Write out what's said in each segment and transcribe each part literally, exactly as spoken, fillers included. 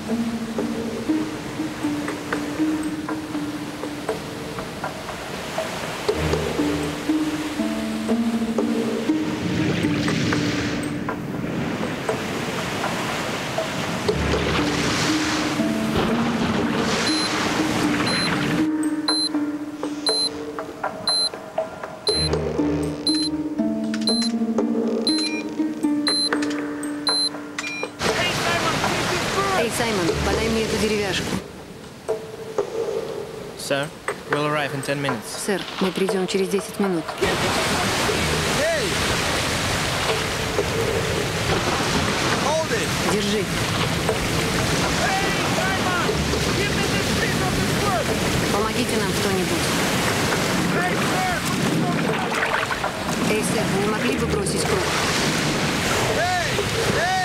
Саймон, подай мне эту деревяшку. Sir, we'll arrive in ten minutes. Сэр, мы придем через десять минут. Hey! Hold it! Держи. Помогите нам кто-нибудь. Эй, сэр, вы не могли бы бросить круг? Hey! Hey!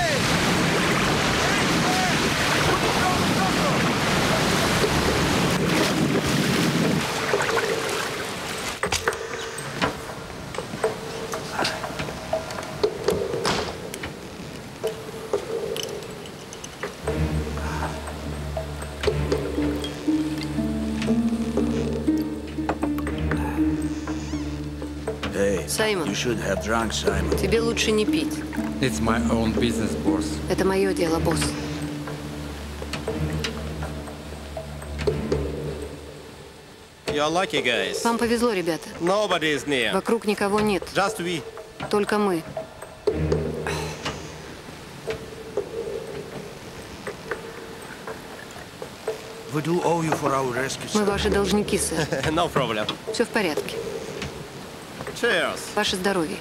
Саймон, You should have drunk, Simon. тебе лучше не пить. It's my own business, boss. Это мое дело, босс. You're lucky, guys. Вам повезло, ребята. Nobody is near. Вокруг никого нет. Just we. Только мы. We do owe you for our rescue, Мы sir. ваши должники, сэр. No problem. Все в порядке. Cheers. Ваше здоровье.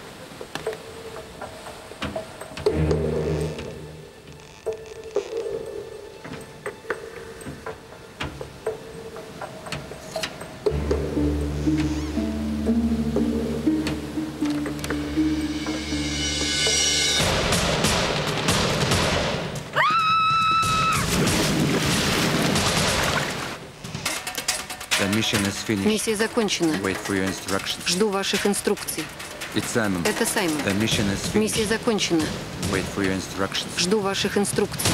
The mission is finished. Миссия закончена. Wait for your instructions. Жду ваших инструкций. It's Simon. Это Саймон. The mission is Миссия finished. закончена. Wait for your instructions. Жду ваших инструкций.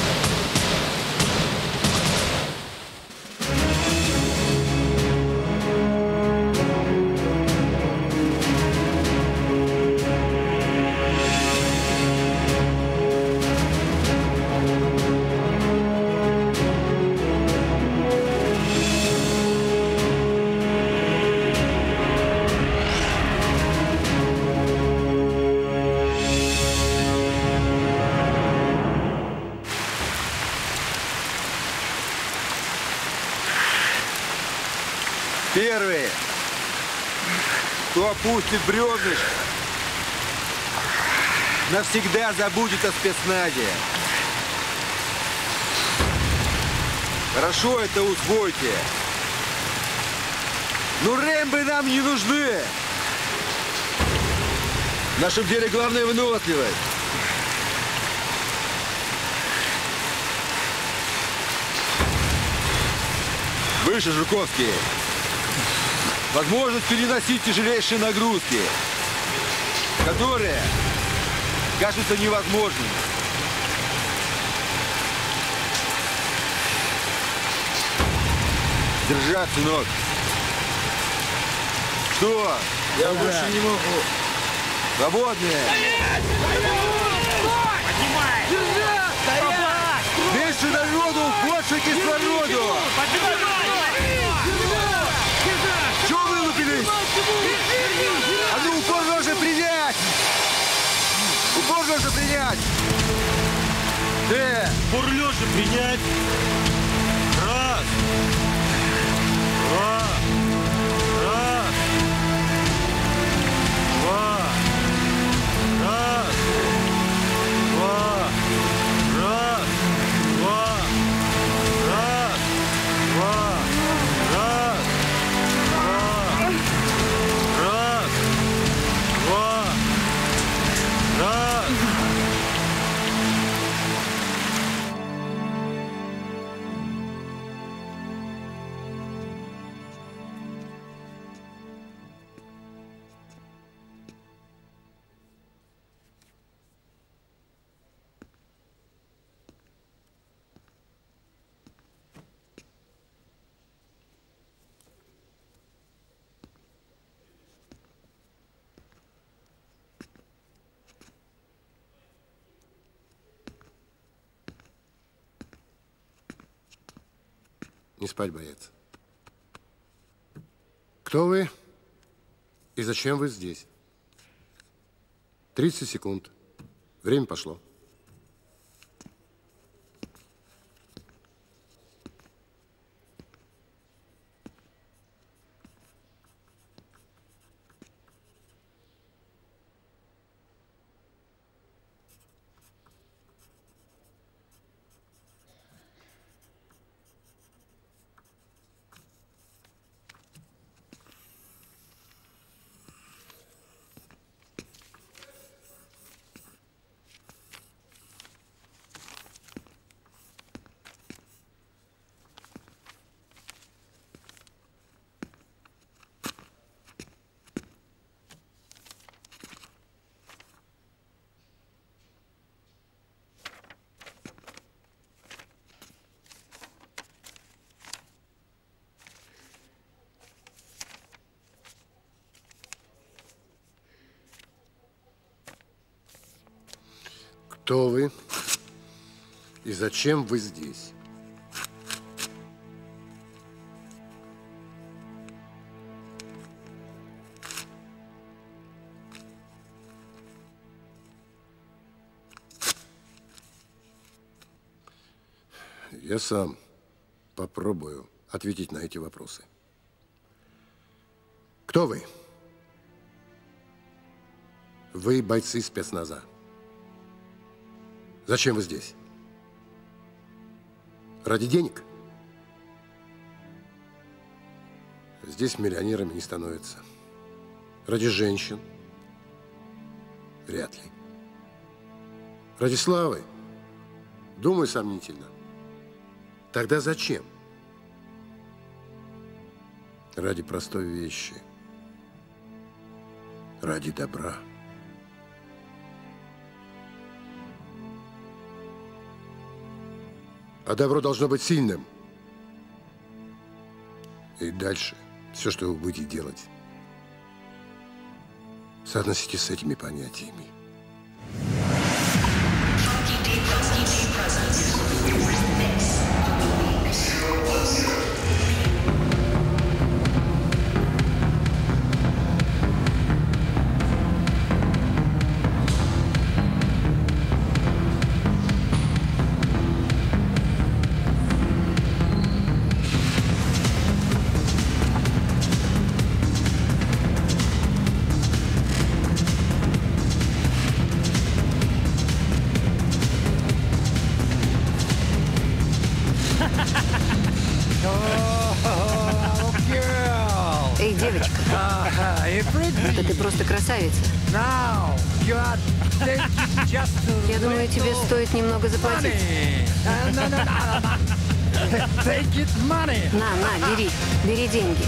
Первый, кто опустит бревнышко, навсегда забудет о спецназе. Хорошо это усвойте. Ну, рэмбы нам не нужны. В нашем деле главное выносливость. Выше, Жуковский. Возможность переносить тяжелейшие нагрузки, которые кажутся невозможными. Держать, сынок. Что? Я да. больше не могу. Свободные. Поднимай! Держать! Стоять! Меньше народу, больше кислороду! Чего вылупились? А ну, упор нужно принять! Упор нужно принять! Ты! Упор лежа принять! Раз! Два! Раз! Два! Раз! Два! Раз! Два! Раз! Два! Раз! Раз, два, раз. Не спать бояться. Кто вы и зачем вы здесь? тридцать секунд. Время пошло. Кто вы и зачем вы здесь? Я сам попробую ответить на эти вопросы. Кто вы? Вы бойцы спецназа. Зачем вы здесь? Ради денег? Здесь миллионерами не становятся. Ради женщин? Вряд ли. Ради славы? Думаю, сомнительно. Тогда зачем? Ради простой вещи. Ради добра. А добро должно быть сильным. И дальше все, что вы будете делать, соотносите с этими понятиями. Эй, девочка. Да ты просто красавица. Я думаю, тебе стоит немного заплатить. На, на, бери. Бери деньги.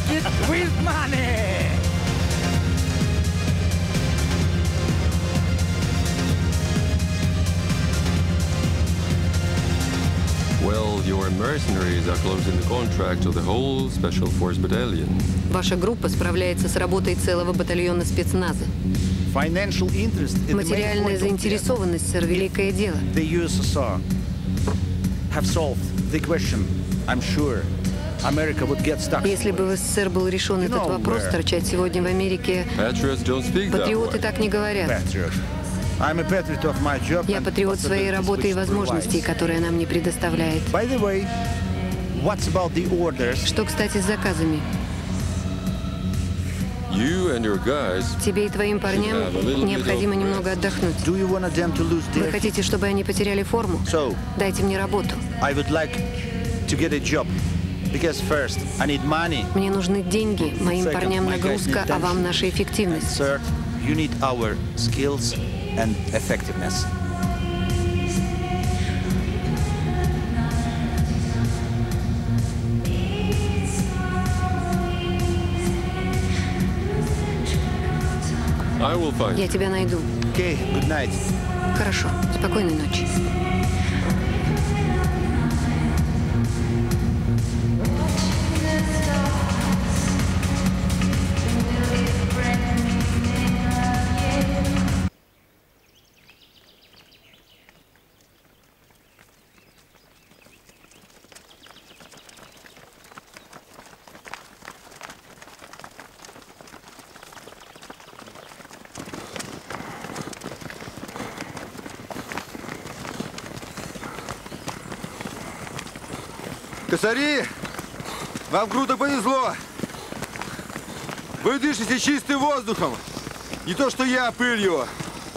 Well, your mercenaries are closing the contract to the whole Special Force Battalion. Ваша группа справляется с работой целого батальона спецназа. Материальная заинтересованность, сэр, великое дело. Если бы в СССР был решен этот вопрос, торчать сегодня в Америке... Патриоты так не говорят. Я патриот своей работы и возможностей, которые она мне предоставляет. Что, кстати, с заказами? Тебе и твоим парням необходимо немного отдохнуть. Вы хотите, чтобы они потеряли форму? Дайте мне работу. Мне нужны деньги, моим парням нагрузка, а вам наша эффективность. And effectiveness. I will find. Я тебя найду. Okay, good night. Хорошо. Спокойной ночи. Косари! Вам круто повезло! Вы дышите чистым воздухом! Не то, что я, пылью!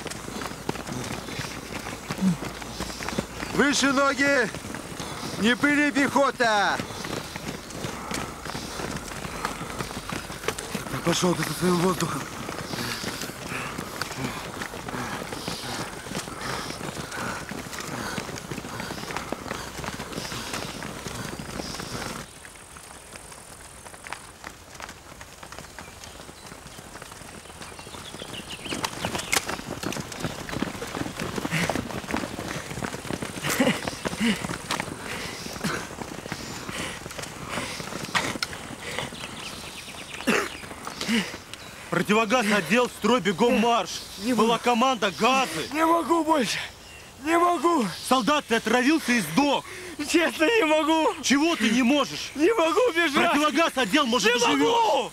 Выше ноги! Не пыли, пехота! Пошел ты со своим воздухом! Противогаз отдел, строй, бегом марш. Не Была могу. команда, газы. Не могу больше! Не могу! Солдат, ты отравился и сдох. Честно, не могу! Чего ты не можешь? Не могу бежать! Противогаз отдел, может, Не живешь. могу!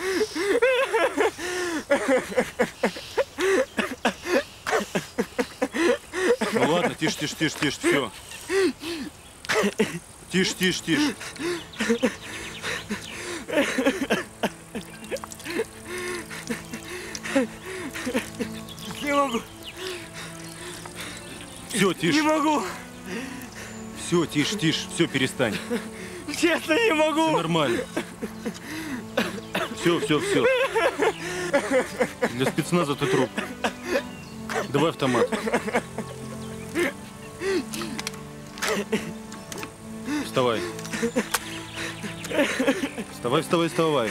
Ну ладно, тише, тише, тише, тише, все. Тише, тише, тише. Не могу! Все, тише. Не могу! Все, тише, тише, все, перестань. Честно, не могу! Все нормально. Все, все, все. Для спецназа ты труп. Давай автомат. Вставай. Вставай, вставай, вставай.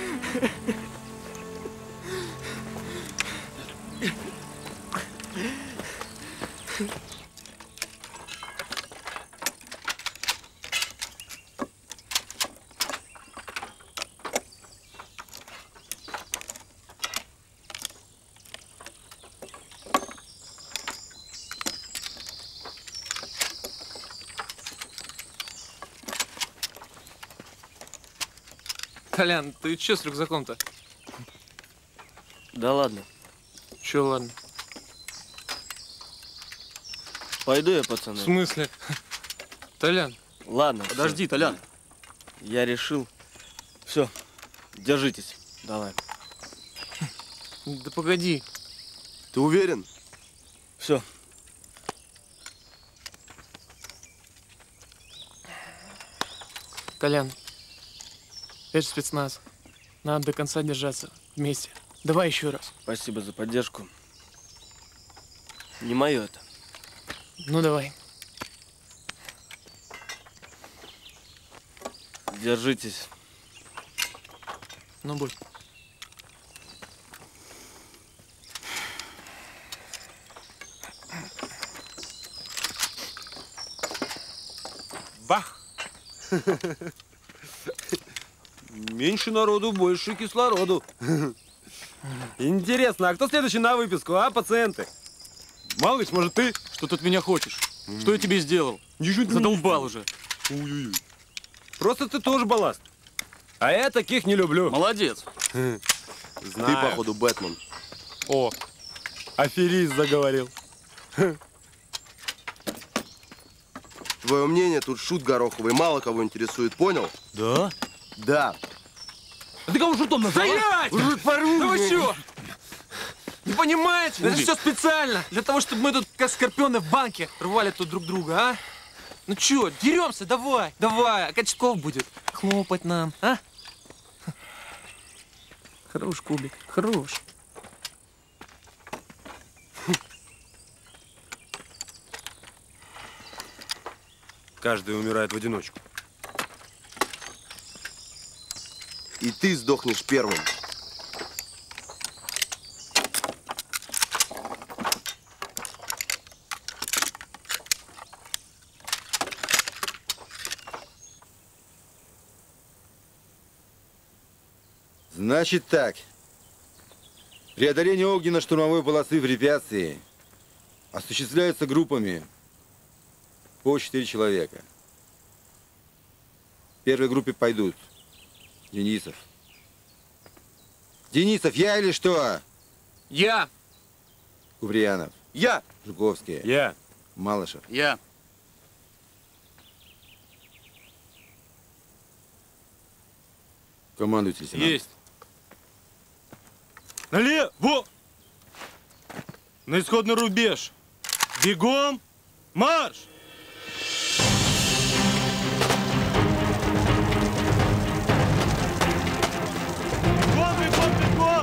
Толян, ты че с рюкзаком-то? Да ладно. Че ладно? Пойду я, пацаны. В смысле? Толян. Ладно. Подожди, всё. Толян. Я решил. Все, держитесь. Давай. Да погоди. Ты уверен? Все. Толян. Это же спецназ. Надо до конца держаться. Вместе. Давай еще раз. Спасибо за поддержку. Не мое это. Ну давай. Держитесь. Ну будь. Бах! Меньше народу, больше кислороду. Интересно, а кто следующий на выписку, а, пациенты? Малыш, может, ты? Что ты от меня хочешь? Что я тебе сделал? Задолбал уже. Ой-ой-ой. Просто ты тоже балласт. А я таких не люблю. Молодец. Знаю. Ты, походу, Бэтмен. О, аферист заговорил. Твое мнение тут шут гороховый, мало кого интересует, понял? Да? Да. А ты кого шутом назвал? Стоять! Жут порву! Да вы чё? Не понимаете? Это Подожди. все специально. Для того, чтобы мы тут, как скорпионы в банке, рвали тут друг друга, а? Ну чё, деремся? Давай, давай. А Качков будет хлопать нам, а? Хорош, Кубик, хорош. Каждый умирает в одиночку. И ты сдохнешь первым. Значит так. Преодоление огненно-штурмовой полосы препятствий осуществляется группами по четыре человека. В первой группе пойдут Денисов. Денисов, я или что? Я. Куприянов. Я. Жуковский. Я. Малышев. Я. Командуйте, лейтенант. Есть. Налево! На исходный рубеж. Бегом! Марш! Бегом, бегом, бегом!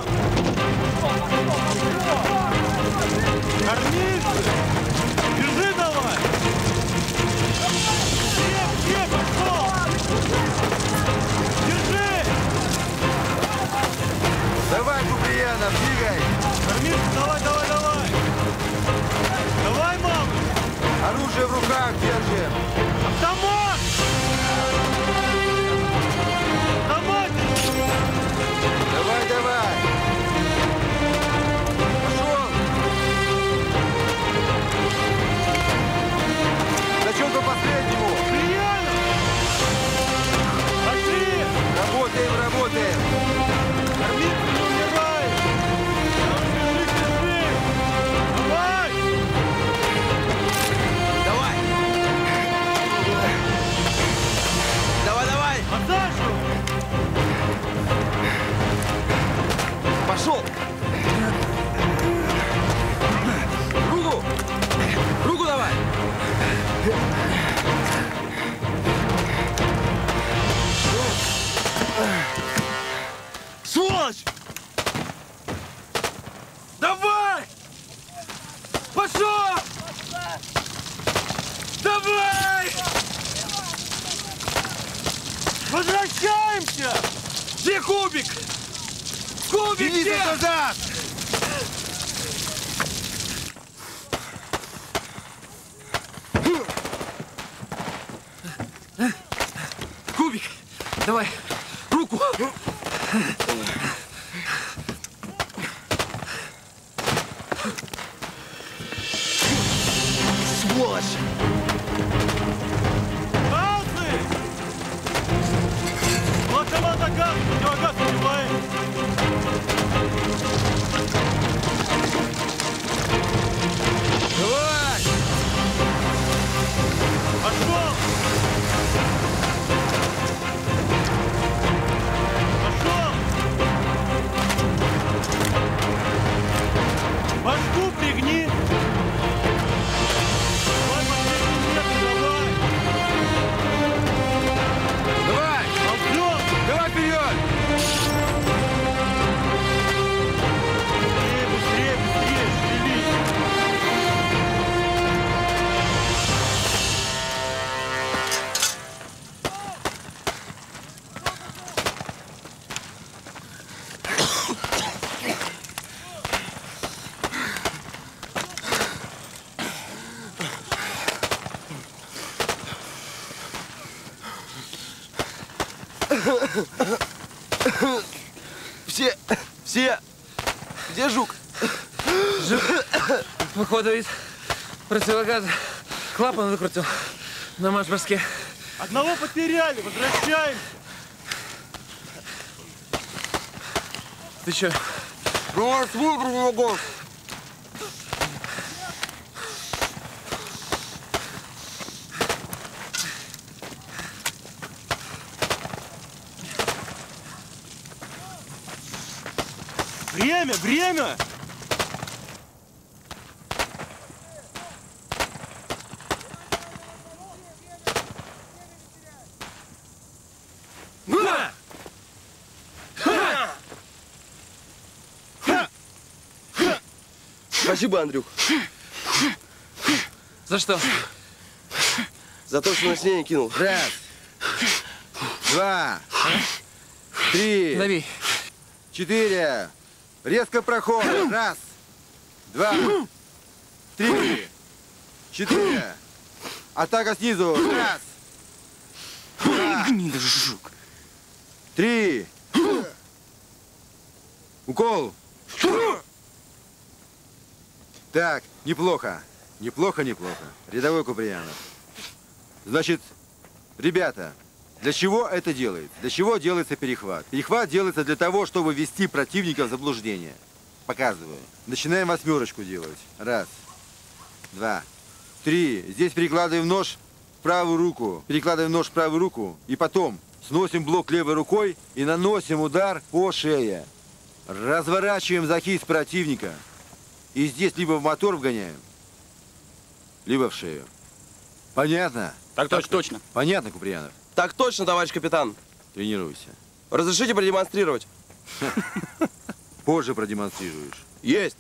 Армейцы! Держи давай! Всем, всем, пошел! Держи! Давай, Куприянов, двигай! Армейцы, давай, давай, давай! Давай, мам! Оружие в руках держим! Автомат! Автомат! Давай, давай! Пошел! Зачем по последнему? Приятно! Пошли! Работаем, работаем! Армейцы, не умирай! Держи, держи! Давай! Давай! Давай, давай! Отдачу! Пошел! Руку! Руку давай! Сволочь! Давай! Пошел! Давай! Возвращаемся! Где Кубик? Кубик, Иди где? назад! Кубик, давай, руку. Сволочь! Палцы! Локоманда газ, противогаз убивает! Давай! Пошел! Пошел! Башку пригни! Давай, последний метр, давай! Давай! Ползём! Давай вперед! Быстрее, быстрее, быстрее, шевелись! Все! Все! Где Жук? Походу из противогаза клапан выкрутил на марш-броске. Одного потеряли, возвращаемся! Ты чё? Раз, выпрыгнул! Время, время! На! Спасибо, Андрюх. За что? За то, что на снег кинул. Раз, два, три, Дави. четыре. Резко проход. Раз, два, три, четыре. Атака снизу. Раз, два, три. Укол. Так, неплохо. Неплохо, неплохо. Рядовой Куприянов. Значит, ребята, для чего это делается? Для чего делается перехват? Перехват делается для того, чтобы ввести противника в заблуждение. Показываю. Начинаем восьмерочку делать. Раз, два, три. Здесь перекладываем нож в правую руку. Перекладываем нож в правую руку. И потом сносим блок левой рукой и наносим удар по шее. Разворачиваем захист противника. И здесь либо в мотор вгоняем, либо в шею. Понятно? Так точно. точно. Понятно, Куприянов? Так точно, товарищ капитан. Тренируйся. Разрешите продемонстрировать? Позже продемонстрируешь. Есть.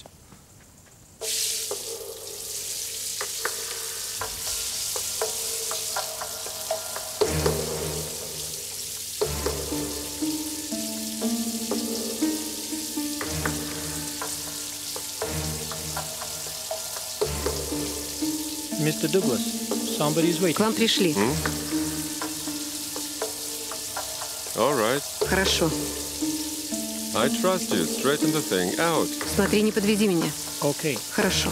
мистер Дуглас, somebody's waiting. К вам пришли. Hmm? All right. Хорошо. I trust you. Straighten the thing out. Смотри, не подведи меня. Окей. Okay. Хорошо.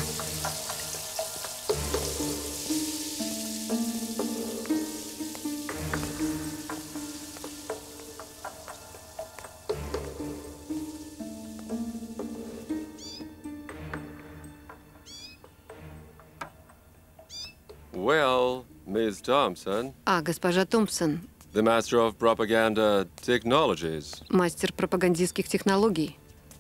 Well, Miss Thompson. А, госпожа Томпсон. The Master of Propaganda Technologies. Мастер пропагандистских технологий.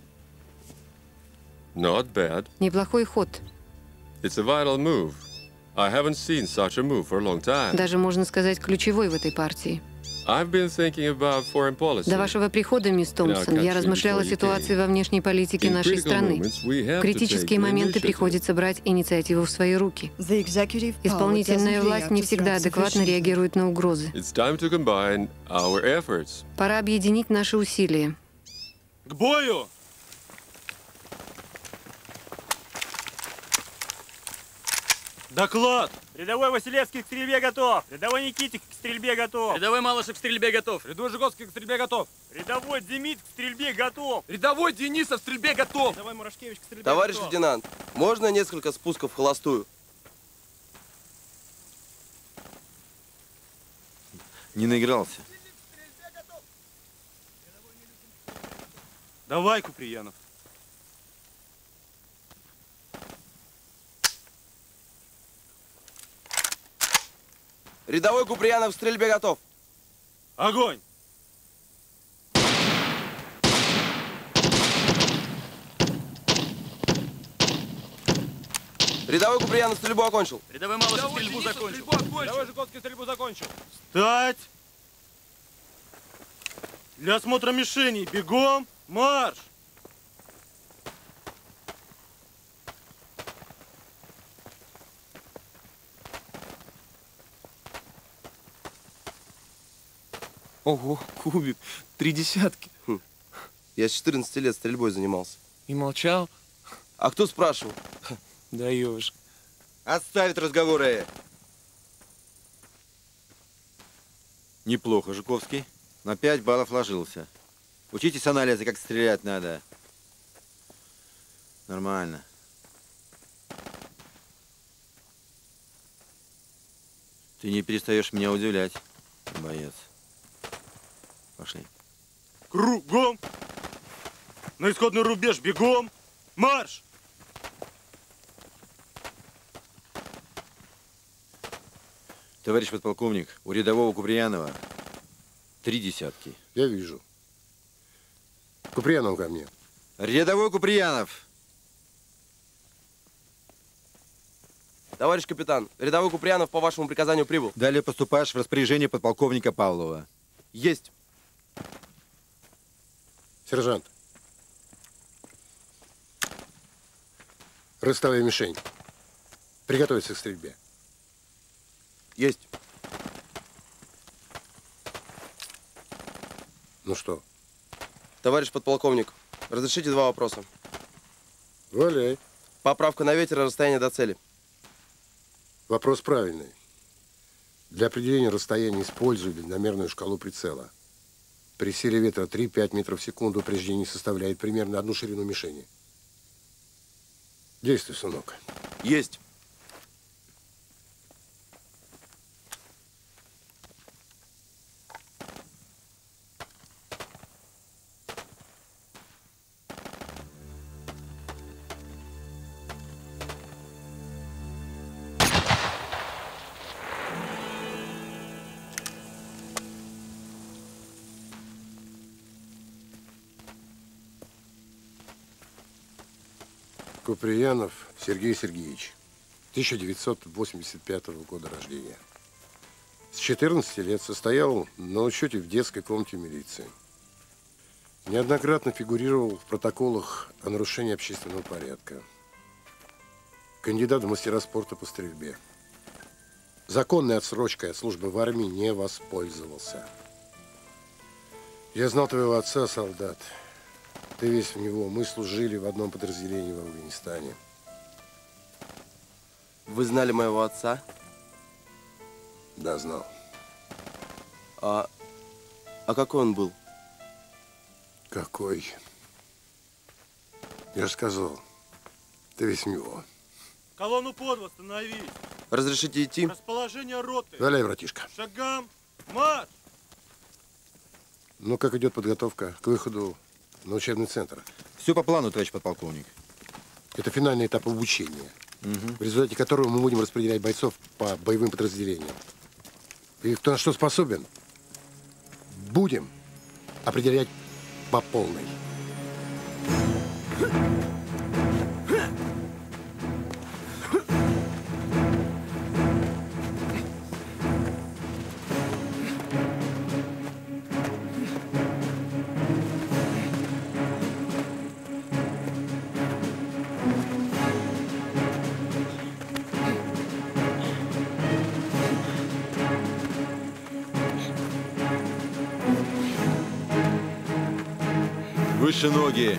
Not bad. Неплохой ход. It's a vital move. I haven't seen such a move for a long time. Даже, можно сказать, ключевой в этой партии. I've been thinking about foreign policy. До вашего прихода, мисс Томпсон, я размышляла о ситуации во внешней политике нашей страны. В критические моменты приходится брать инициативу в свои руки. Исполнительная власть не всегда адекватно реагирует на угрозы. Пора объединить наши усилия. К бою! Доклад! Рядовой Василевский к стрельбе готов. Рядовой Никитик к стрельбе готов. Рядовой Малышев к стрельбе готов. Рядовой Жиговский к стрельбе готов. Рядовой Демид к стрельбе готов. Рядовой Денисов к стрельбе готов. Рядовой Мурашкевич к стрельбе Товарищ готов. лейтенант, можно несколько спусков в холостую? Не наигрался. Давай, Куприянов. Рядовой Куприянов к стрельбе готов. Огонь! Рядовой Куприянов стрельбу окончил. Рядовой Малышев стрельбу закончил. Рядовой Жиговский стрельбу закончил. Встать! Для осмотра мишеней бегом, марш! Ого, кубик, три десятки. Хм. Я с четырнадцати лет стрельбой занимался. И молчал? А кто спрашивал? Даешь. Отставить разговоры. Неплохо, Жуковский. На пять баллов ложился. Учитесь анализа, как стрелять надо. Нормально. Ты не перестаешь меня удивлять, боец. Пошли. Кругом! На исходный рубеж бегом! Марш! Товарищ подполковник, у рядового Куприянова три десятки. Я вижу. Куприянов ко мне. Рядовой Куприянов. Товарищ капитан, рядовой Куприянов по вашему приказанию прибыл. Далее поступаешь в распоряжение подполковника Павлова. Есть. Сержант. Ростовая мишень. Приготовиться к стрельбе. Есть. Ну что? Товарищ подполковник, разрешите два вопроса. Валяй. Поправка на ветер и расстояние до цели. Вопрос правильный. Для определения расстояния использую дальномерную шкалу прицела. При силе ветра три-пять метров в секунду упреждение составляет примерно одну ширину мишени. Действуй, сынок. Есть. Куприянов Сергей Сергеевич, тысяча девятьсот восемьдесят пятого года рождения. С четырнадцати лет состоял на учете в детской комнате милиции. Неоднократно фигурировал в протоколах о нарушении общественного порядка. Кандидат в мастера спорта по стрельбе. Законной отсрочкой от службы в армии не воспользовался. Я знал твоего отца, солдат. Ты весь в него. Мы служили в одном подразделении в Афганистане. Вы знали моего отца? Да, знал. А, а какой он был? Какой? Я же сказал, ты весь в него. Колонну подвод, остановись. Разрешите идти? Расположение роты. Валяй, братишка. Шагам. Марш! Ну, как идет подготовка к выходу на учебный центр? Все по плану, товарищ подполковник. Это финальный этап обучения, Угу. в результате которого мы будем распределять бойцов по боевым подразделениям. И кто на что способен, будем определять по полной. Выше ноги.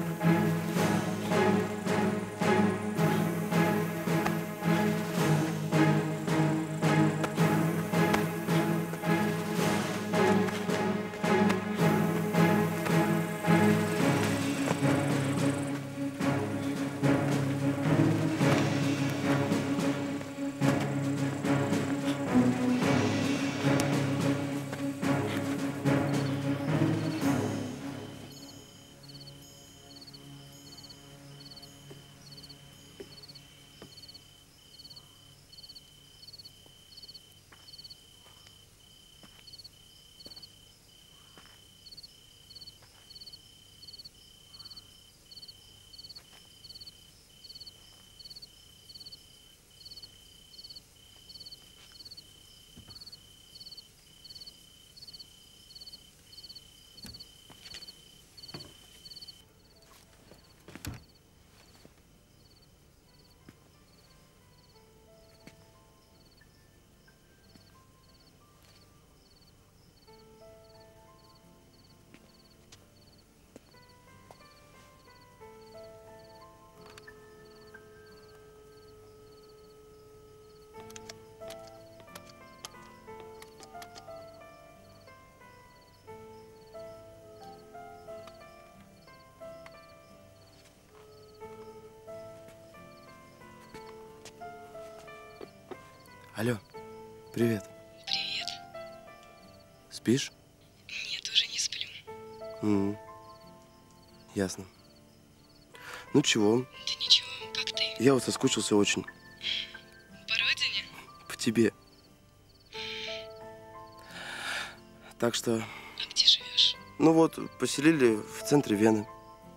Алло, привет. Привет. Спишь? Нет, уже не сплю. М-м. Ясно. Ну чего? Да ничего, как ты? Я вот соскучился очень. По родине? По тебе. Так что... А где живешь? Ну вот, поселили в центре Вены.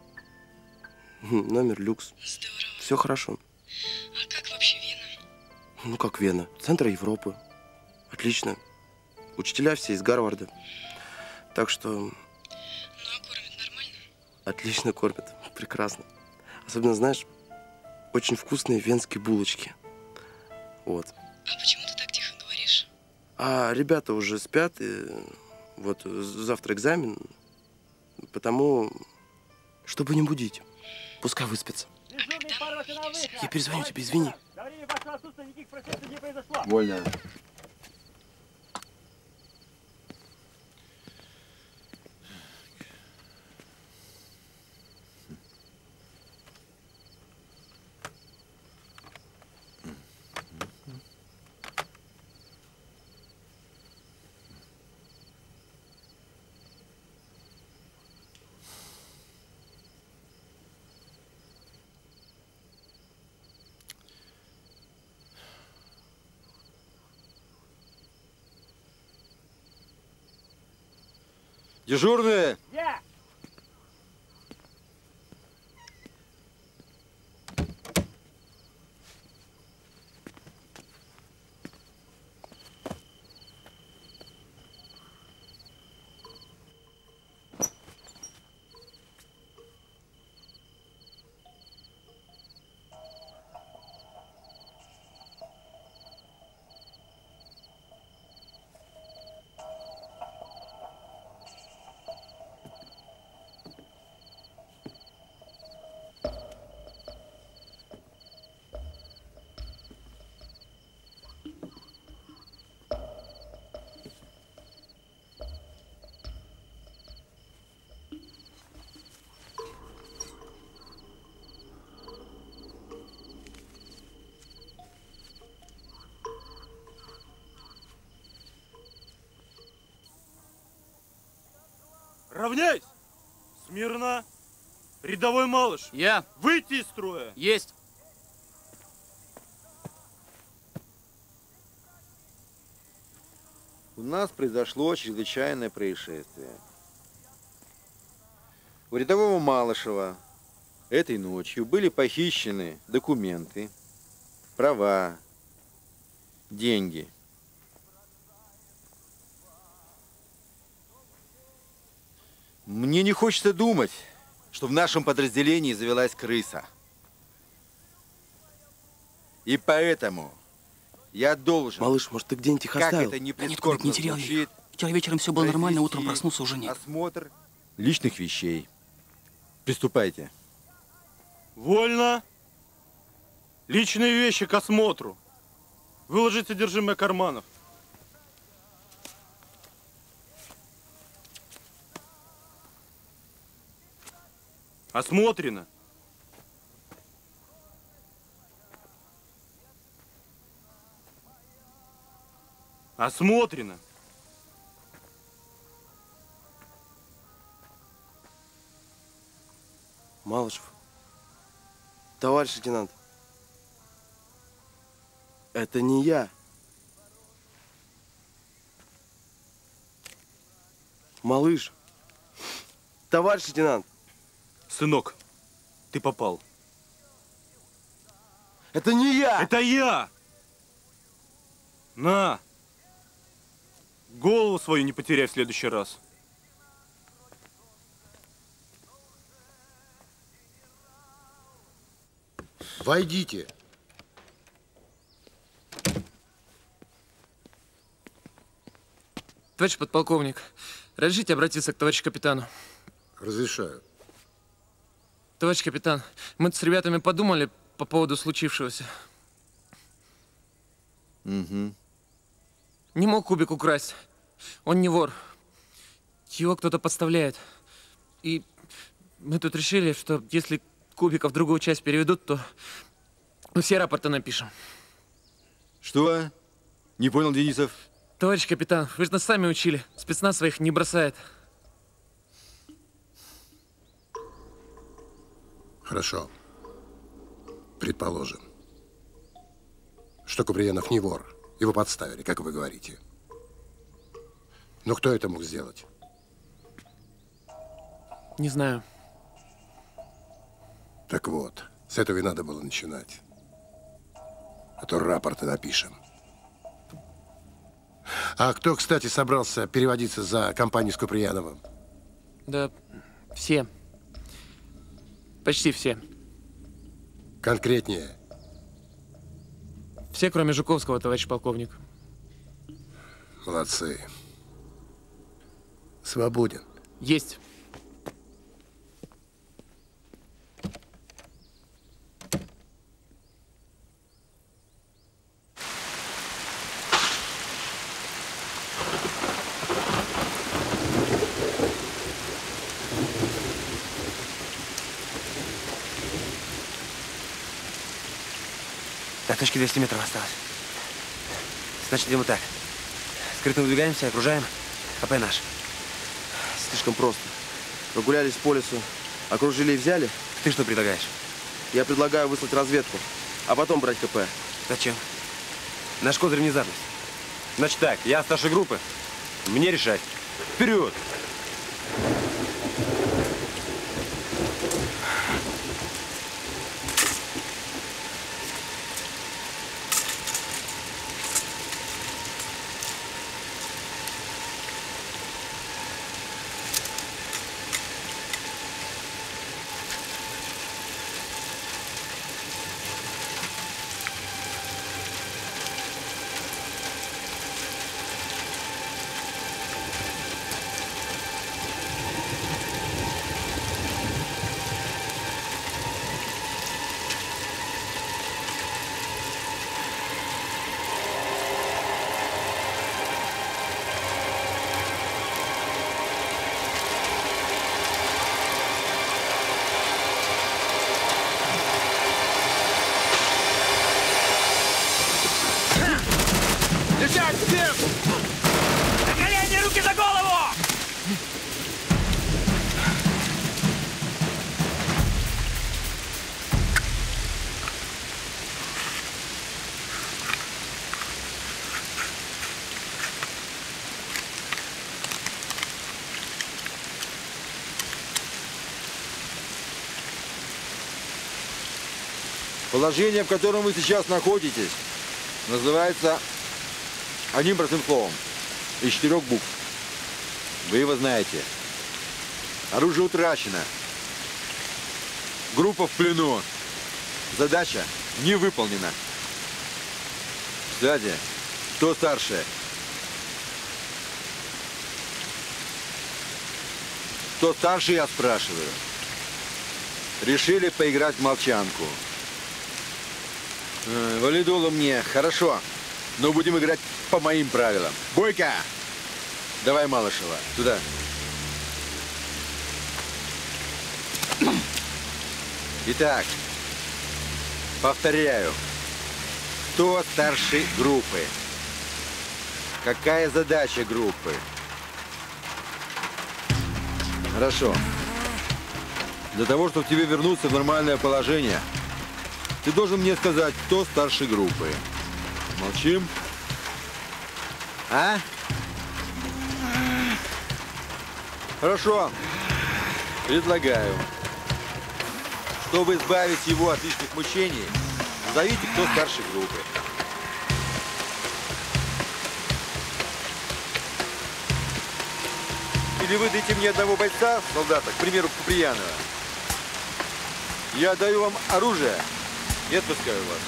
Номер люкс. Здорово. Все хорошо. А как вообще Вена? Ну как Вена? Центр Европы. Отлично. Учителя все из Гарварда. Так что... Ну а кормят нормально? Отлично кормят. Прекрасно. Особенно, знаешь, очень вкусные венские булочки. Вот. А почему ты так тихо говоришь? А ребята уже спят, и вот завтра экзамен. Потому, чтобы не будить. Пускай выспятся. Я перезвоню тебе, извини. Вольно. Дежурные! Я! Равняйсь! Смирно! Рядовой малыш! Я! Выйти из строя! Есть! У нас произошло чрезвычайное происшествие. У рядового Малышева этой ночью были похищены документы, права, деньги. Мне не хочется думать, что в нашем подразделении завелась крыса. И поэтому я должен... Малыш, может, ты где-нибудь их как оставил? это не Да нет, Кубик, не терял я их. Вчера вечером все было нормально, утром проснулся, уже нет. Осмотр личных вещей. Приступайте. Вольно. Личные вещи к осмотру. Выложить содержимое карманов. Осмотрено. Осмотрено. Малышев. Товарищ лейтенант. Это не я. Малыш. Товарищ лейтенант. Сынок, ты попал. Это не я! Это я! На! Голову свою не потеряй в следующий раз. Войдите. Товарищ подполковник, разрешите обратиться к товарищу капитану? Разрешаю. Товарищ капитан, мы с ребятами подумали по поводу случившегося. Угу. Не мог Кубик украсть. Он не вор. Его кто-то подставляет. И мы тут решили, что если Кубика в другую часть переведут, то мы все рапорты напишем. Что? Не понял, Денисов. Товарищ капитан, вы же нас сами учили. Спецназ своих не бросает. Хорошо. Предположим, что Куприянов не вор. Его подставили, как вы говорите. Но кто это мог сделать? Не знаю. Так вот, с этого и надо было начинать. А то рапорты напишем. А кто, кстати, собрался переводиться за компанию с Куприяновым? Да все. Почти все. Конкретнее. Все, кроме Жуковского, товарищ полковник. Молодцы. Свободен. Есть. До точки двести метров осталось. Значит, идем вот так. Скрытно выдвигаемся, окружаем. КП наш. Слишком просто. Прогулялись по лесу, окружили и взяли. Ты что предлагаешь? Я предлагаю выслать разведку, а потом брать КП. Зачем? Наш козырь внезапность. Значит так, я старшей группы. Мне решать. Вперед! Положение, в котором вы сейчас находитесь, называется одним простым словом из четырех букв. Вы его знаете. Оружие утрачено. Группа в плену. Задача не выполнена. Кстати, кто старше? Кто старше, я спрашиваю. Решили поиграть в молчанку. Э, валидолу мне, хорошо. Но будем играть по моим правилам. Бойко! Давай, Малышева, туда. Итак, повторяю. Кто старший группы? Какая задача группы? Хорошо. Для того, чтобы тебе вернуться в нормальное положение, ты должен мне сказать, кто старший группы. Молчим. А? Хорошо. Предлагаю, чтобы избавить его от лишних мучений, назовите, кто старший группы. Или вы дайте мне одного бойца, солдата, к примеру, Куприянова. Я даю вам оружие и отпускаю вас.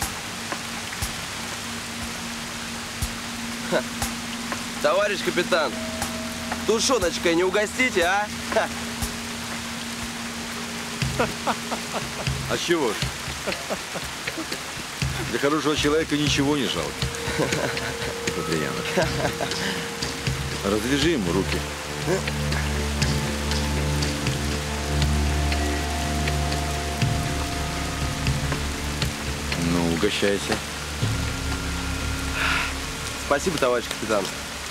Ха. Товарищ капитан, тушеночкой не угостите, а? Ха. А чего ж? Для хорошего человека ничего не жалко. Куприянов. Развяжи ему руки. Ну, угощайся. Спасибо, товарищ капитан.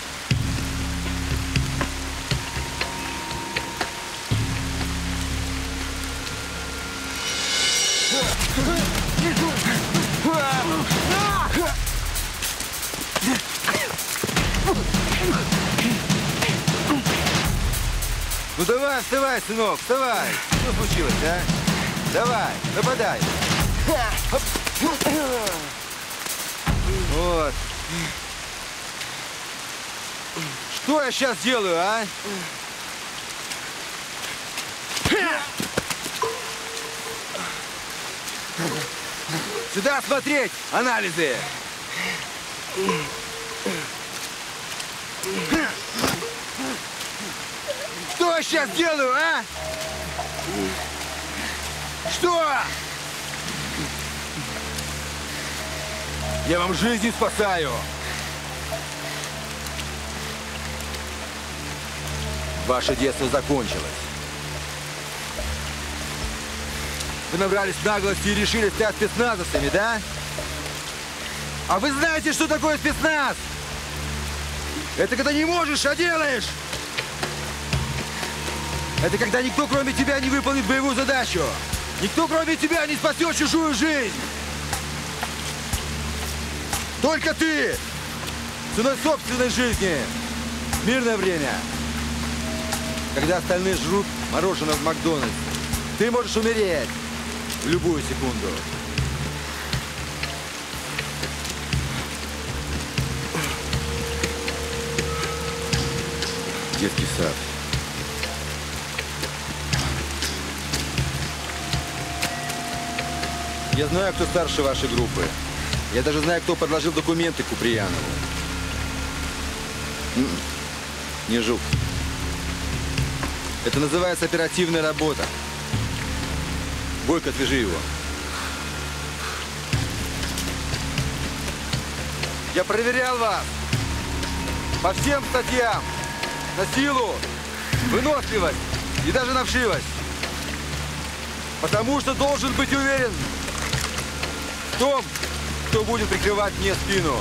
Ну давай, вставай, сынок, вставай. Что случилось, а? Давай, нападай. Вот. Что я сейчас делаю, а? Сюда смотреть, анализы. Что я сейчас делаю, а? Что? Я вам жизнь спасаю. Ваше детство закончилось. Вы набрались наглости и решили стать спецназовцами, да? А вы знаете, что такое спецназ? Это когда не можешь, а делаешь. Это когда никто, кроме тебя, не выполнит боевую задачу. Никто, кроме тебя, не спасет чужую жизнь. Только ты, ценой собственной жизни. Мирное время. Когда остальные жрут мороженое в Макдональдсе, ты можешь умереть в любую секунду. Детский сад. Я знаю, кто старше вашей группы. Я даже знаю, кто подложил документы Куприянову. Не жук. Это называется оперативная работа. Бойко, отвяжи его. Я проверял вас по всем статьям. На силу, выносливость и даже на вшивость. Потому что должен быть уверен в том, кто будет прикрывать мне спину.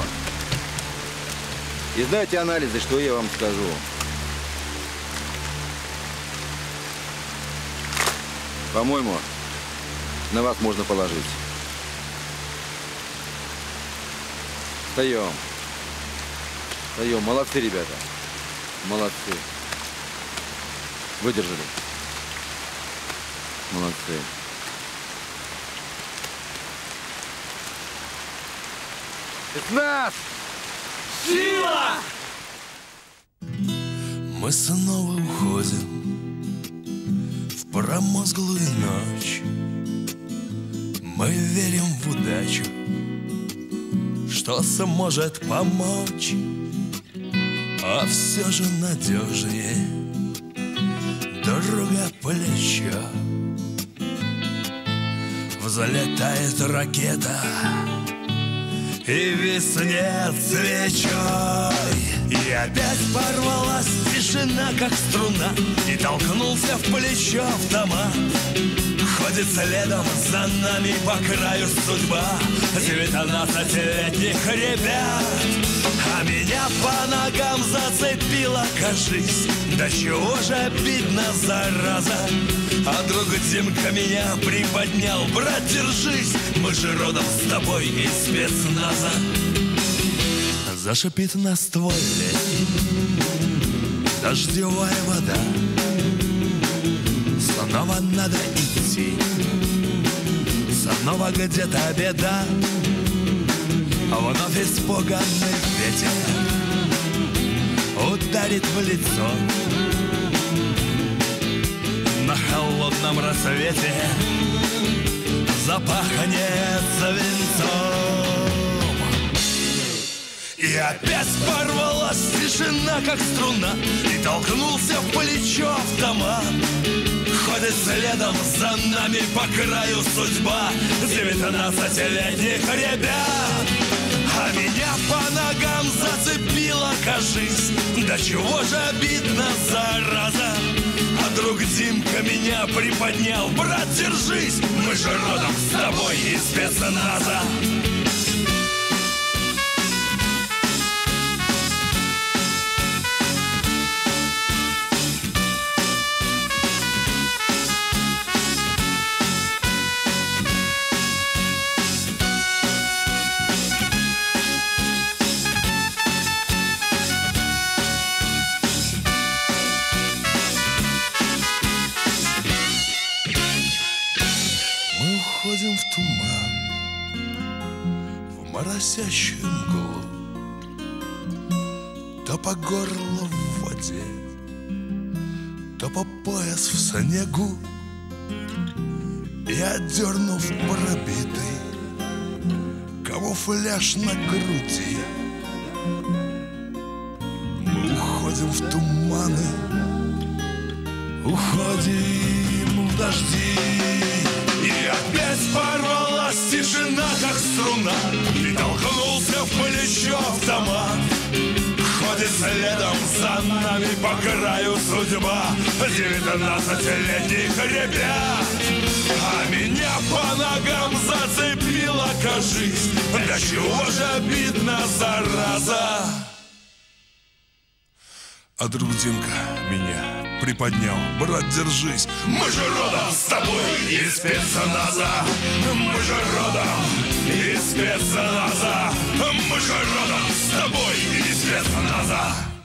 И знаете анализы, что я вам скажу? По-моему, на вас можно положить. Встаем. Встаем. Молодцы, ребята. Молодцы. Выдержали. Молодцы. Спецназ! Сила! Мы снова уходим в промозглую ночь. Мы верим в удачу, что сможет помочь, а все же надежнее друга плечо. Взлетает ракета и виснет свечой. И опять порвалась тишина, как струна, и толкнулся в плечо автомат. Ходит следом за нами по краю судьба девятнадцатилетних ребят. А меня по ногам зацепила, кажись, да чего же обидно, зараза. А друг Димка меня приподнял: брат, держись, мы же родом с тобой из спецназа. Зашипит на стволе дождевая вода. Снова надо идти, снова где-то беда. Вновь испуганный ветер ударит в лицо. На холодном рассвете запахнет свинцом. И опять порвалась тишина, как струна, и толкнулся в плечо автомат. Ходит следом за нами по краю судьба девятнадцатилетних ребят. А меня по ногам зацепила, кажись, да чего же обидно, зараза. А друг Димка меня приподнял: брат, держись, мы же родом с тобой из спецназа. В туман, в моросящую мглу, то по горло в воде, то по пояс в снегу. И, отдернув пробитый камуфляж на груди, мы уходим в туманы, уходим в дожди. И опять порвалась тишина, как струна, и толкнулся в плечо автомат. Ходит следом за нами по краю судьба девятнадцатилетних ребят. А меня по ногам зацепила, кажись, да чего же обидно, зараза. А друг Димка меня приподнял: брат, держись, мы же родом с тобой из спецназа. Мы же родом из спецназа. Мы же родом с тобой из спецназа.